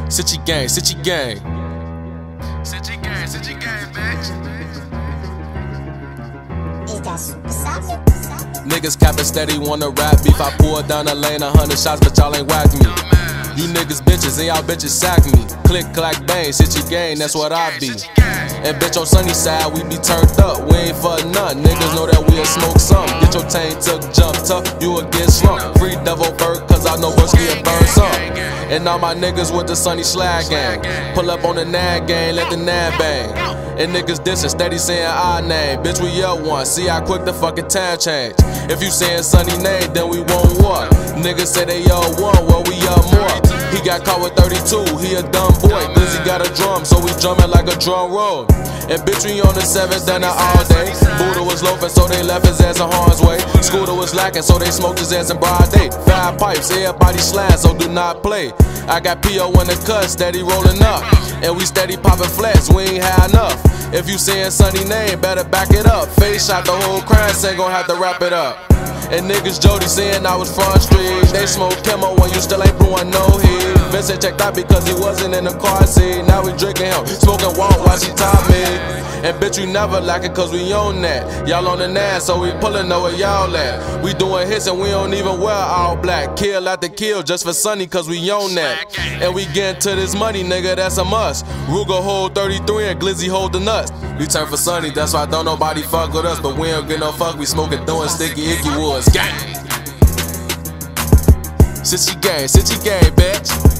City gang, City gang. City gang, bitch. Is that super sauce? Niggas capping steady, wanna rap beef. I pour down the lane, 100 shots, but y'all ain't whacked me. You niggas bitches, and y'all bitches sack me. Click, clack, bang, City gang, that's what I be. And bitch, on sunny side, we be turned up. We ain't for none. Niggas know that we'll smoke some. Get your tank took, jump tough, you will get slumped. Free devil bird, cause I know Bush will burn some. And all my niggas with the sunny slag gang. Pull up on the nag gang, let the nag bang. And niggas dissing, steady saying our name. Bitch, we up one, see how quick the fucking time change. If you saying sunny name, then we won what? Niggas say they up one, well we up more. He got caught with 32, he a dumb boy. Glizzy got a drum, so we drumming like a drum roll. And bitch, we on the 7th, done it all day. Buddha was loafing, so they left his ass in harm's way. Scooter was lacking, so they smoked his ass in broad day. 5 pipes, everybody slide, so do not play. I got P.O. in the cut, steady rolling up. And we steady popping flats, we ain't high enough. If you saying sunny name, better back it up. Face shot, the whole crime ain't gon' have to wrap it up. And niggas Jody saying I was frustrated. They smoke chemo when you still ain't blowing no heat. Vincent checked out because he wasn't in the car seat. Now we drinking him, smoking wall while she taught me. And bitch, you never like it cause we own that. Y'all on the nine, so we pullin' know where y'all at. We doing hits and we don't even wear all black. Kill after kill just for Sunny cause we own that. And we gettin' to this money, nigga, that's a must. Ruger hold 33 and Glizzy hold the nuts. We turn for Sunny, that's why don't nobody fuck with us. But we don't get no fuck, we smoking, doing sticky icky woods. Gang. City gang, bitch.